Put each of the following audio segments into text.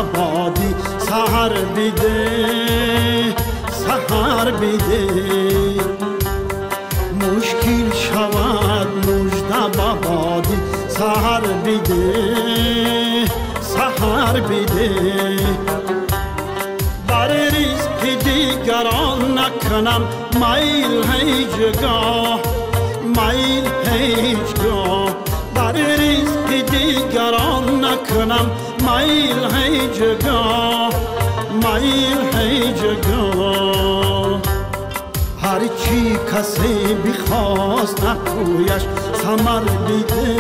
بادی سحر بیده سحر بیده مشکل شود مژده بادی سحر بیده سحر بیده بر رزق دیگران نکنم میل هیچگاه میل هیچگاه بر رزق دیگران نکنم میل هیچگاه میل هیچگاه هرچی کسی بخواست نکویش ثمر بیده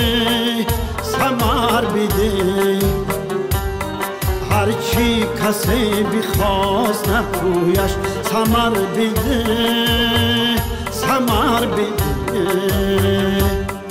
ثمر بیده هرچی کسی بخواست نکویش ثمر بیده ثمر بیده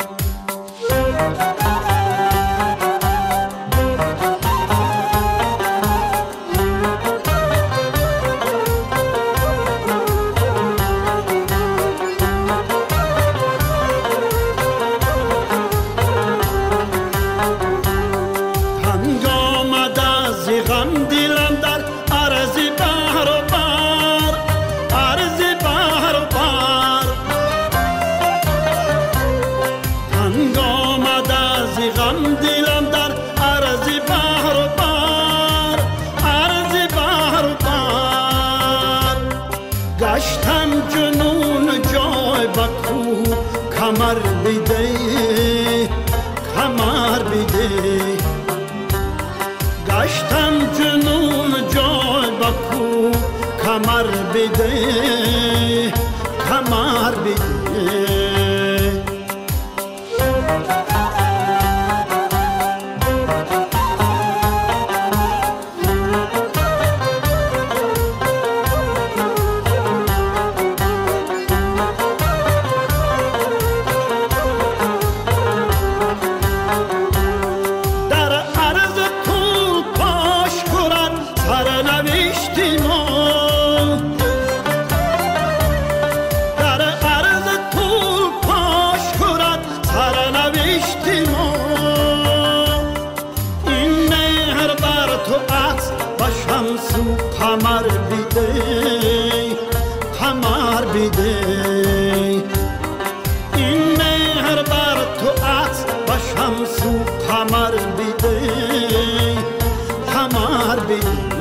گشتم جنون جای بکو کمر بیده کمر بیده گشتم جنون جای بکو کمر بیده کمر بیده قمر بیده قمر بیده این مهر بر تو عطر و شمس و قمر بیده قمر بیده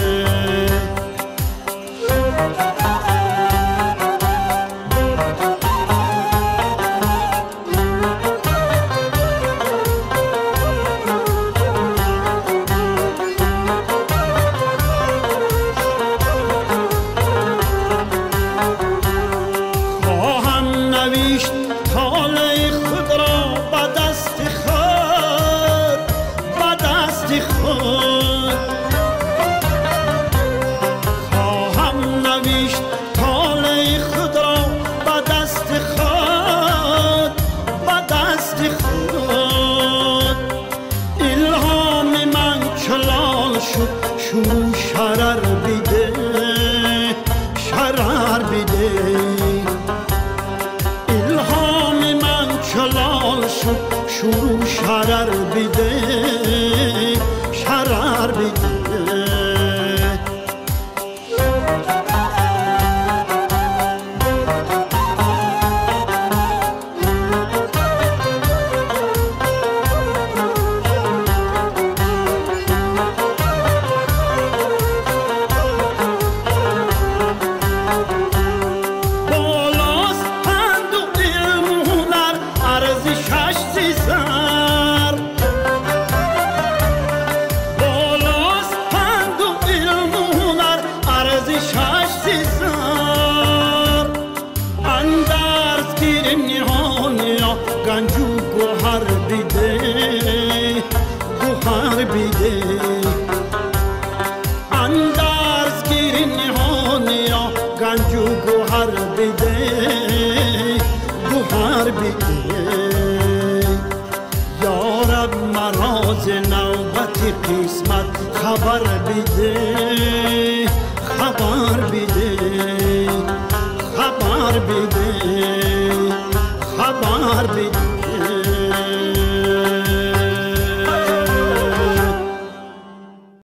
طالع خود را به دست خود به دست خود خواهم نوشت طالع خود را به دست خود به دست خود الهام من چلال شد شروع شرر بیده شرر بیده چلال شد شروع شرر بیده شرر بیده گنجو گوهر بیده گوهر بیده اندرز گیر نهانیا گنجو گوهر بیده گوهر بیده یارب مراز نوبت قسمت خبر بیده خبر بیده خبر بیده خبر بیده